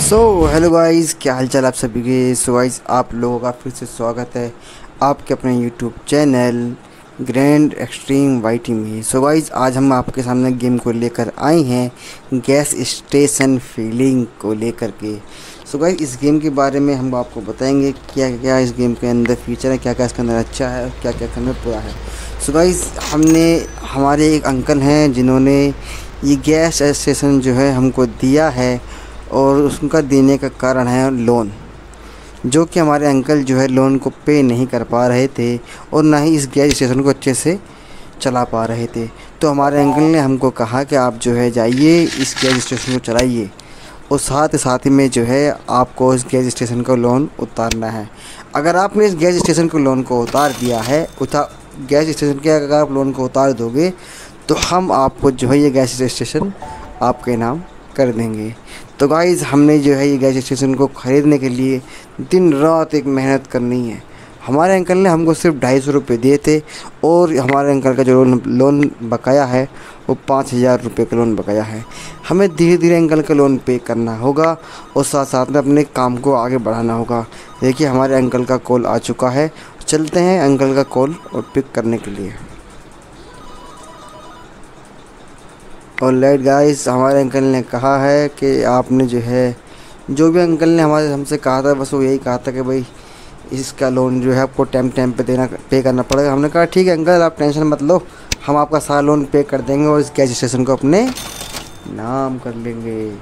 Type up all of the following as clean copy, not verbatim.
Hello guys, क्या हाल चाल आप सभी के। गाइस, आप लोगों का फिर से स्वागत है आपके अपने YouTube channel grand extreme YT में। गाइस, आज हम आपके सामने गेम को लेकर आए हैं, गैस स्टेशन फीलिंग को लेकर के। गाइस, इस गेम के बारे में हम आपको बताएंगे क्या क्या इस गेम के अंदर फीचर है, क्या क्या इसके अंदर अच्छा है और क्या क्या इसके अंदर बुरा है। गाइस, हमारे एक अंकल हैं जिन्होंने ये गैस स्टेशन जो है हमको दिया है, और उसका देने का कारण है लोन, जो कि हमारे अंकल जो है लोन को पे नहीं कर पा रहे थे और ना ही इस गैस स्टेशन को अच्छे से चला पा रहे थे। तो हमारे अंकल ने हमको कहा कि आप जो है जाइए इस गैस स्टेशन को चलाइए, और साथ में जो है आपको इस गैस स्टेशन का लोन उतारना है। अगर आपने इस गैस स्टेशन को लोन को उतार दिया है, गैस स्टेशन के अगर आप लोन को उतार दोगे तो हम आपको जो है ये गैस स्टेशन आपके नाम कर देंगे। तो गाइज़, हमने जो है ये गैस स्टेशन को ख़रीदने के लिए दिन रात एक मेहनत करनी है। हमारे अंकल ने हमको सिर्फ 250 रुपये दिए थे, और हमारे अंकल का जो लोन बकाया है वो 5000 रुपये का लोन बकाया है। हमें धीरे धीरे अंकल का लोन पे करना होगा और साथ में अपने काम को आगे बढ़ाना होगा। देखिए, हमारे अंकल का कॉल आ चुका है, चलते हैं अंकल का कॉल और पिक करने के लिए। और लेट गाइस, हमारे अंकल ने कहा है कि आपने जो है जो भी अंकल ने हमसे कहा था, बस वो यही कहा था कि भाई इसका लोन जो है आपको टाइम पे पे करना पड़ेगा। हमने कहा ठीक है अंकल, आप टेंशन मत लो, हम आपका सारा लोन पे कर देंगे और इस गैस स्टेशन को अपने नाम कर लेंगे।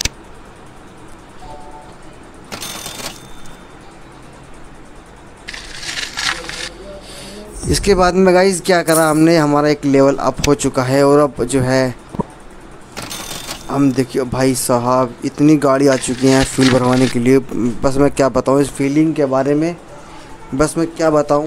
इसके बाद में गाइस क्या करा हमने, हमारा एक लेवल अप हो चुका है, और अब जो है हम देखिए भाई साहब इतनी गाड़ी आ चुकी हैं फ्यूल भरवाने के लिए। बस मैं क्या बताऊं इस फीलिंग के बारे में, बस मैं क्या बताऊं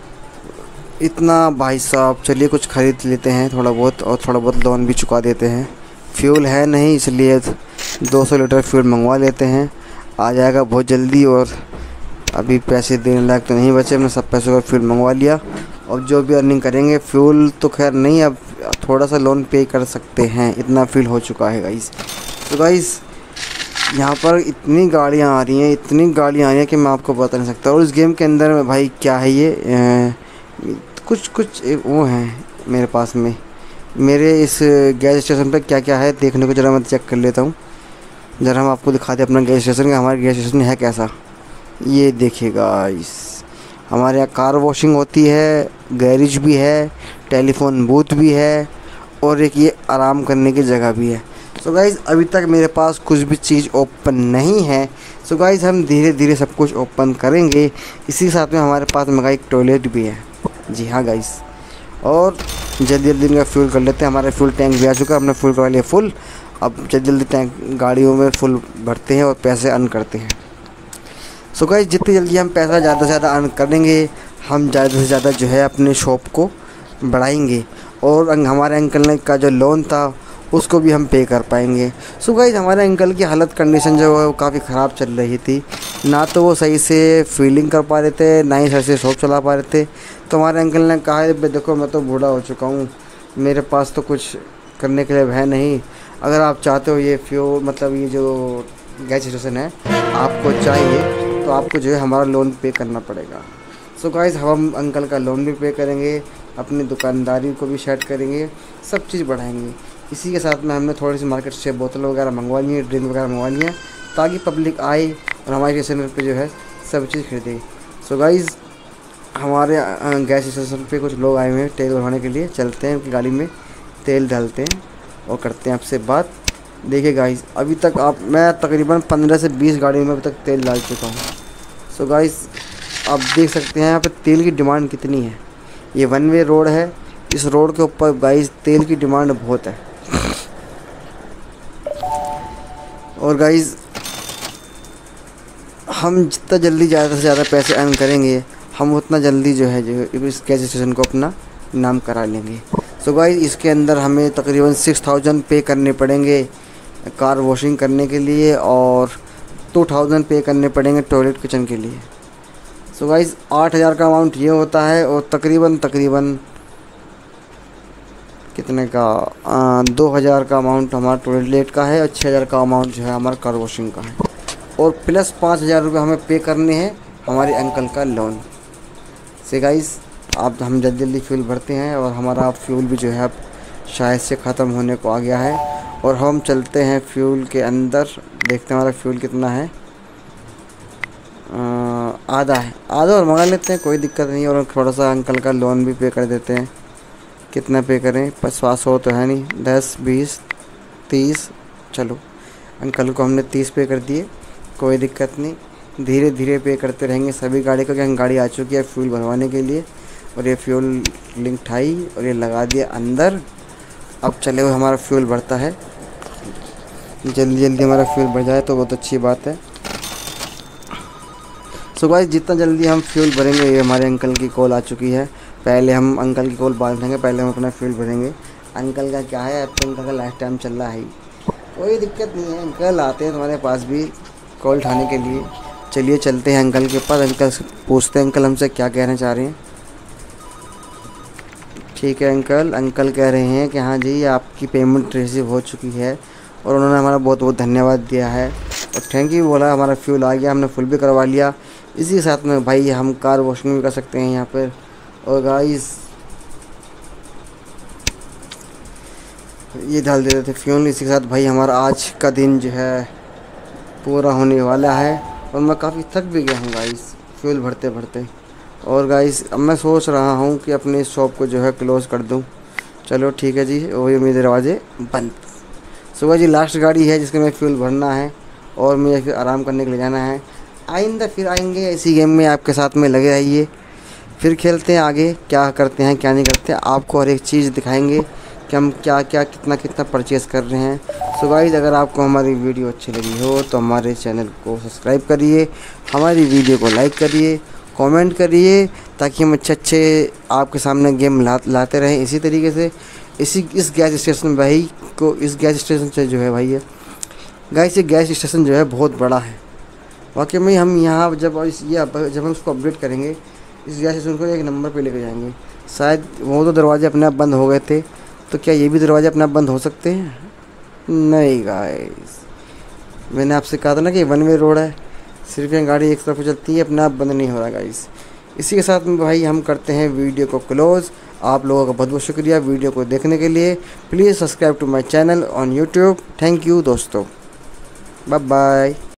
इतना। भाई साहब चलिए कुछ ख़रीद लेते हैं थोड़ा बहुत, और थोड़ा बहुत लोन भी चुका देते हैं। फ्यूल है नहीं, इसलिए 200 लीटर फ्यूल मंगवा लेते हैं, आ जाएगा बहुत जल्दी। और अभी पैसे देने लायक तो नहीं बचे, हमने सब पैसों का फ्यूल मंगवा लिया। और जो भी अर्निंग करेंगे, फ्यूल तो खैर नहीं, अब थोड़ा सा लोन पे कर सकते हैं, इतना फ्यूल हो चुका है गाइस। तो गाइस, यहाँ पर इतनी गाड़ियाँ आ रही हैं कि मैं आपको बता नहीं सकता। और इस गेम के अंदर में भाई क्या है ये कुछ वो हैं मेरे पास में, मेरे इस गैस स्टेशन पर क्या क्या है देखने को ज़रा मैं चेक कर लेता हूँ। ज़रा हम आपको दिखाते अपना गैस स्टेशन का, हमारा गैस स्टेशन है कैसा। ये देखिए गाइस, हमारे यहाँ कार वॉशिंग होती है, गैरेज भी है, टेलीफोन बूथ भी है, और एक ये आराम करने की जगह भी है। गाइज़, अभी तक मेरे पास कुछ भी चीज़ ओपन नहीं है। गाइज़, हम धीरे धीरे सब कुछ ओपन करेंगे। इसी साथ में हमारे पास में एक टॉयलेट भी है। जी हाँ गाइज़, और जल्दी इनका फ्यूल कर लेते हैं। हमारा फ्यूल टैंक भी आ चुका है, हमने फुल करवा लिया फुल। अब जल्दी टैंक गाड़ियों में फुल भरते हैं और पैसे अर्न करते हैं। गाइज़, जितनी जल्दी हम पैसा ज़्यादा से ज़्यादा अर्न करेंगे, हम ज़्यादा से ज़्यादा जो है अपने शॉप को बढ़ाएंगे, और हमारे अंकल का जो लोन था उसको भी हम पे कर पाएंगे। गाइज़, हमारे अंकल की हालत कंडीशन जो है वो काफ़ी ख़राब चल रही थी, ना तो वो सही से फीलिंग कर पा रहे थे, ना ही सही से शॉप चला पा रहे थे। तो हमारे अंकल ने कहा देखो मैं तो बूढ़ा हो चुका हूँ, मेरे पास तो कुछ करने के लिए है नहीं, अगर आप चाहते हो ये फ्यूल मतलब ये जो गैस स्टेशन है आपको चाहिए, तो आपको जो है हमारा लोन पे करना पड़ेगा। गाइज़, हम अंकल का लोन भी पे करेंगे, अपनी दुकानदारी को भी सेट करेंगे, सब चीज़ बढ़ाएंगे। इसी के साथ में हमने थोड़ी सी मार्केट से बोतल वगैरह मंगवा ली है, ड्रिंक वगैरह मंगवा ली है, ताकि पब्लिक आए और हमारे स्टेशन पे जो है सब चीज़ खरीदे। गाइज़, हमारे गैस स्टेशन पे कुछ लोग आए हुए हैं तेल भरवाने के लिए, चलते हैं उनकी गाड़ी में तेल डालते हैं और करते हैं आपसे बात। देखिए गाइज़, अभी तक मैं तकरीबन 15 से 20 गाड़ियों में अभी तक तेल डाल चुका हूँ। गाइज़, आप देख सकते हैं यहाँ पे तेल की डिमांड कितनी है। ये वन वे रोड है, इस रोड के ऊपर गाइज़ तेल की डिमांड बहुत है। और गाइज़, हम जितना जल्दी ज़्यादा से ज़्यादा पैसे अर्न करेंगे, हम उतना जल्दी जो है इस गैस स्टेशन को अपना नाम करा लेंगे। गाइज़, इसके अंदर हमें तकरीबन 6000 पे करने पड़ेंगे कार वॉशिंग करने के लिए, और 2000 पे करने पड़ेंगे टॉयलेट किचन के लिए। गाइज़, 8000 का अमाउंट ये होता है, और तकरीबन कितने का 2000 का अमाउंट हमारा टॉयलेट का है, और 6000 का अमाउंट जो है हमारा कार वॉशिंग का है। और प्लस 5,000 रुपये हमें पे करने हैं हमारे अंकल का लोन से। गाइस आप हम जल्दी जल्दी फ्यूल भरते हैं और हमारा फ्यूल भी जो है अब शायद से ख़त्म होने को आ गया है। और हम चलते हैं फ्यूल के अंदर, देखते हैं हमारा फ्यूल कितना है। आधा है, आधा और मंगा लेते हैं, कोई दिक्कत नहीं। और थोड़ा सा अंकल का लोन भी पे कर देते हैं। कितना पे करें, 500 तो है नहीं, 10 20 30, चलो अंकल को हमने 30 पे कर दिए, कोई दिक्कत नहीं। धीरे धीरे पे करते रहेंगे सभी गाड़ी को, क्योंकि गाड़ी आ चुकी है फ्यूल भरवाने के लिए। और ये फ्यूल लिंक उठाई और ये लगा दिया अंदर। अब चले हुए हमारा फ्यूल भरता है, जल्दी जल्दी हमारा फ्यूल भर जाए तो बहुत अच्छी बात है। सो गाइस जितना जल्दी हम फ्यूल भरेंगे, ये हमारे अंकल की कॉल आ चुकी है। पहले हम अंकल की कॉल बाद में, पहले हम अपना फ्यूल भरेंगे। अंकल का क्या है, अब तो अंकल का लाइफ टाइम चल रहा है, कोई दिक्कत नहीं है। अंकल आते हैं तुम्हारे पास भी कॉल उठाने के लिए। चलिए चलते हैं अंकल के पास, अंकल से पूछते हैं अंकल हमसे क्या कहना चाह रहे हैं। ठीक है अंकल, अंकल कह रहे हैं कि हाँ जी आपकी पेमेंट रिसीव हो चुकी है और उन्होंने हमारा बहुत बहुत धन्यवाद दिया है और थैंक यू बोला। हमारा फ्यूल आ गया, हमने फुल भी करवा लिया। इसी के साथ में भाई हम कार वॉशिंग भी कर सकते हैं यहाँ पर। और गाइस ये डाल देते थे फ्यूल। इसी के साथ भाई हमारा आज का दिन जो है पूरा होने वाला है और मैं काफ़ी थक भी गया हूँ गाइस फ्यूल भरते भरते। और गाइस अब मैं सोच रहा हूँ कि अपने शॉप को जो है क्लोज़ कर दूँ। चलो ठीक है जी, वही मेरे दरवाजे बंद। सुबह जी लास्ट गाड़ी है जिसके में फ्यूल भरना है और मुझे फिर आराम करने के लिए जाना है। आइंदा फिर आएंगे इसी गेम में, आपके साथ में लगे रहिए। फिर खेलते हैं आगे, क्या करते हैं क्या नहीं करते, आपको हर एक चीज़ दिखाएंगे कि हम क्या क्या कितना कितना परचेज़ कर रहे हैं। सो गाइस अगर आपको हमारी वीडियो अच्छी लगी हो तो हमारे चैनल को सब्सक्राइब करिए, हमारी वीडियो को लाइक करिए, कमेंट करिए, ताकि हम अच्छे आपके सामने गेम लाते रहें इसी तरीके से। इस गैस स्टेशन भाई को, इस गैस स्टेशन से जो है भाई है गाइस, ये गैस स्टेशन जो है बहुत बड़ा है वाकई में। हम यहाँ जब हम उसको अपडेट करेंगे, इस गैस स्टेशन को एक नंबर पे लेके जाएंगे। शायद वो तो दरवाजे अपने आप बंद हो गए थे, तो क्या ये भी दरवाजे अपने आप बंद हो सकते हैं? नहीं गाइस, मैंने आपसे कहा था ना कि वन वे रोड है, सिर्फ यहाँ गाड़ी एक तरफ चलती है, अपने आप बंद नहीं हो रहा गाइस। इसी के साथ में भाई हम करते हैं वीडियो को क्लोज़। आप लोगों का बहुत बहुत शुक्रिया वीडियो को देखने के लिए। Please subscribe to my channel on YouTube. Thank you दोस्तों, बाय बाय।